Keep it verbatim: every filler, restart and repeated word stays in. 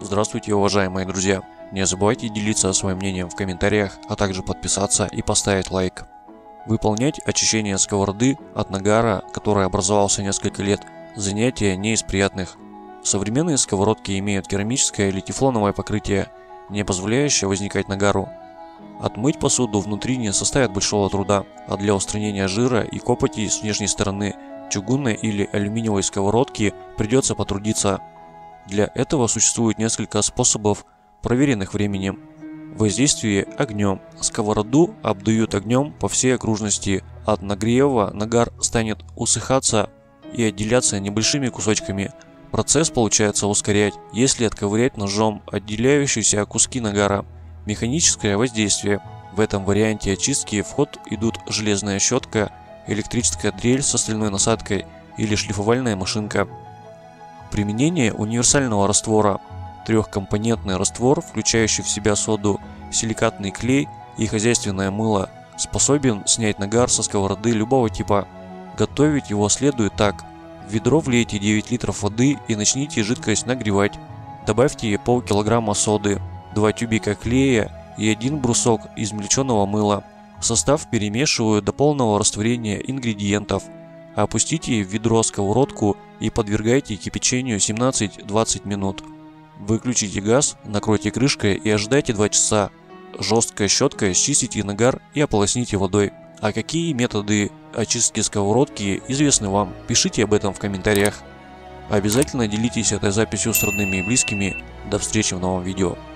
Здравствуйте, уважаемые друзья! Не забывайте делиться своим мнением в комментариях, а также подписаться и поставить лайк. Выполнять очищение сковороды от нагара, который образовался несколько лет, занятие не из приятных. Современные сковородки имеют керамическое или тефлоновое покрытие, не позволяющее возникать нагару. Отмыть посуду внутри не составит большого труда, а для устранения жира и копоти с внешней стороны чугунной или алюминиевой сковородки придется потрудиться. Для этого существует несколько способов, проверенных временем. Воздействие огнем. Сковороду обдуют огнем по всей окружности. От нагрева нагар станет усыхаться и отделяться небольшими кусочками. Процесс получается ускорять, если отковырять ножом отделяющиеся куски нагара. Механическое воздействие. В этом варианте очистки в ход идут железная щетка, электрическая дрель со стальной насадкой или шлифовальная машинка. Применение универсального раствора. Трехкомпонентный раствор, включающий в себя соду, силикатный клей и хозяйственное мыло, способен снять нагар со сковороды любого типа. Готовить его следует так. В ведро влейте девять литров воды и начните жидкость нагревать. Добавьте полкилограмма соды, два тюбика клея и один брусок измельченного мыла. Состав перемешиваю до полного растворения ингредиентов. Опустите в ведро сковородку и подвергайте кипячению семнадцать-двадцать минут. Выключите газ, накройте крышкой и ожидайте два часа. Жесткой щеткой счистите нагар и ополосните водой. А какие методы очистки сковородки известны вам? Пишите об этом в комментариях. Обязательно делитесь этой записью с родными и близкими. До встречи в новом видео.